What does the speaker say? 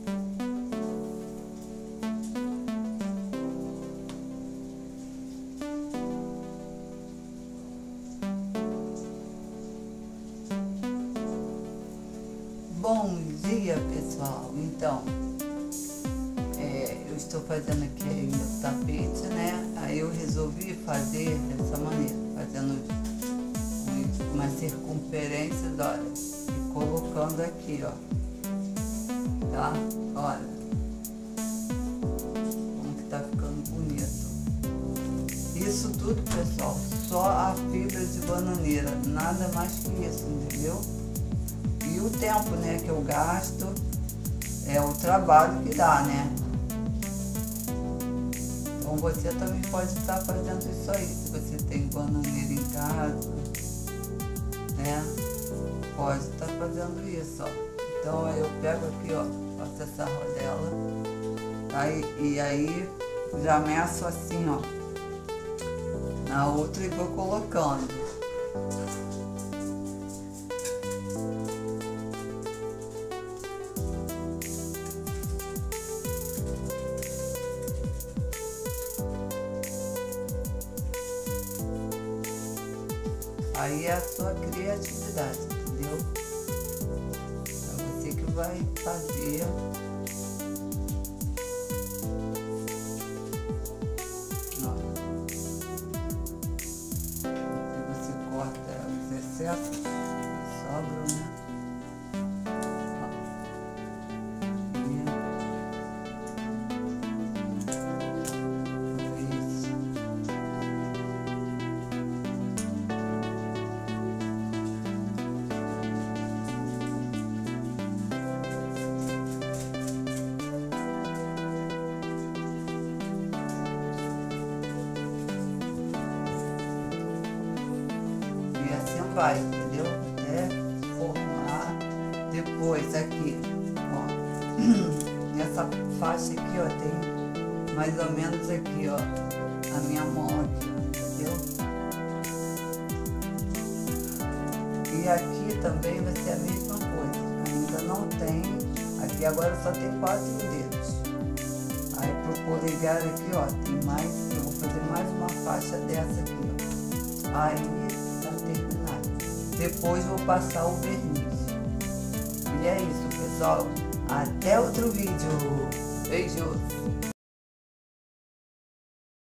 Bom dia, pessoal. Então, eu estou fazendo aqui ainda o tapete, né? Aí eu resolvi fazer dessa maneira, fazendo uma circunferência, olha, e colocando aqui, ó, tá? Olha, como que tá ficando bonito. Isso tudo, pessoal, só a fibra de bananeira, nada mais que isso, entendeu? E o tempo, né, que eu gasto, é o trabalho que dá, né? Então você também pode estar fazendo isso aí, se você tem bananeira em casa, né? Pode estar fazendo isso, ó. Então eu pego aqui, ó, faço essa rodela, tá? E aí já meço assim, ó, na outra e vou colocando. Aí é a sua criatividade, entendeu? É você que vai fazer. Ó. Se você corta os excessos, sobram, né? Vai, entendeu? Até formar. Depois aqui, ó, essa faixa aqui, ó, tem mais ou menos aqui, ó, a minha mão aqui, entendeu? E aqui também vai ser a mesma coisa, ainda não tem, aqui agora só tem 4 dedos. Aí pro polegar aqui, ó, tem mais, eu vou fazer mais uma faixa dessa aqui, ó. Aí depois vou passar o verniz. E é isso, pessoal. Até outro vídeo. Beijos.